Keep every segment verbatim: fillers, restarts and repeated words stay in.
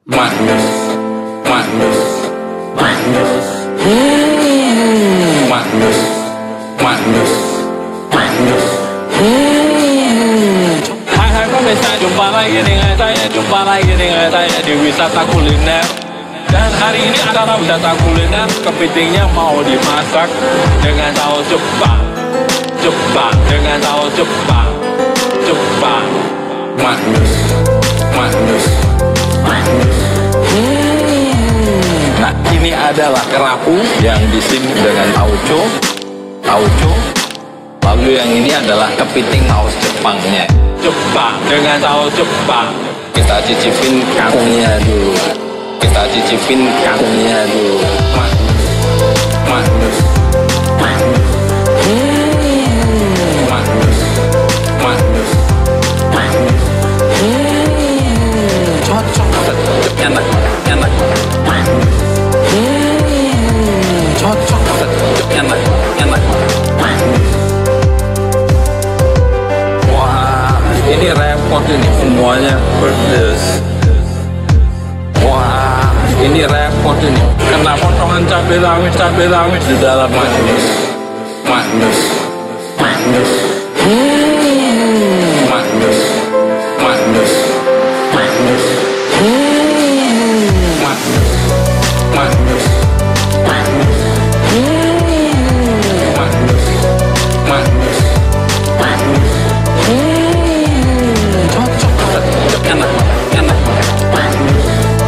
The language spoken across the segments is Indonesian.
Magnus, Magnus, Magnus, hmm. Magnus, Magnus, Magnus, hmm. Hai hai pemirsa, jumpa lagi dengan saya, jumpa lagi dengan saya di wisata kuliner. Dan hari ini adalah wisata kuliner, kepitingnya mau dimasak dengan saus Jepang, Jepang, dengan saus Jepang, Jepang. Magnus, Magnus, Magnus. Hmm. Nah, ini adalah kerapu yang disim dengan tauco, tauco. Lalu yang ini adalah kepiting saus Jepangnya, Jepang, dengan saus Jepang. Kita cicipin kangkungnya dulu. Kita cicipin kangkungnya dulu. Magnus, Magnus, Magnus. Hmm. Magnus, Magnus, Magnus. Hmm. Cocok, enak, enak. Magnus. Hmm. Cocok, enak, enak. Magnus. Wah, ini repot ini semuanya pedes. Wah, ini repot ini. Kena potongan cabai rawit, cabai rawit di dalam. Magnus, Magnus, Magnus. Hmm. Magnus, Magnus, Magnus. Hmm. Magnus, Magnus, Magnus. Hmm. Magnus, Magnus, Magnus. Hmm. Cocok, enak, enak. Magnus.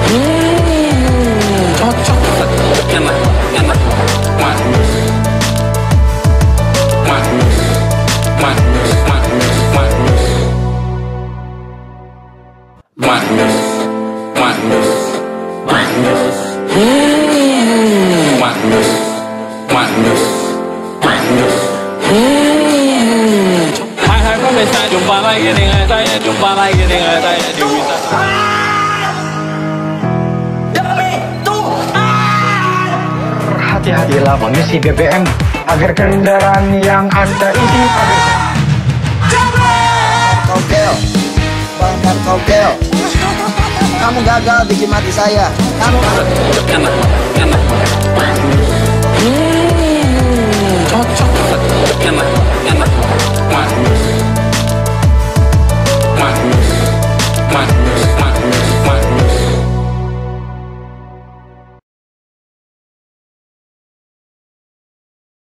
Hmm. Cocok, enak, enak. Magnus, Magnus, Magnus, Magnus, Magnus. Magnus, Magnus, Magnus. Hmm. Magnus, Magnus, Magnus. Hmm. Hai hai pemirsa, jumpa lagi dengan saya, jumpa lagi dengan saya di wisata. Hati-hatilah mengisi B B M agar kendaraan yang Anda isi Kobel, bakar kobel. Kamu gagal bikin mati saya. Kamu enak, enak. Hmm. Cocok, enak.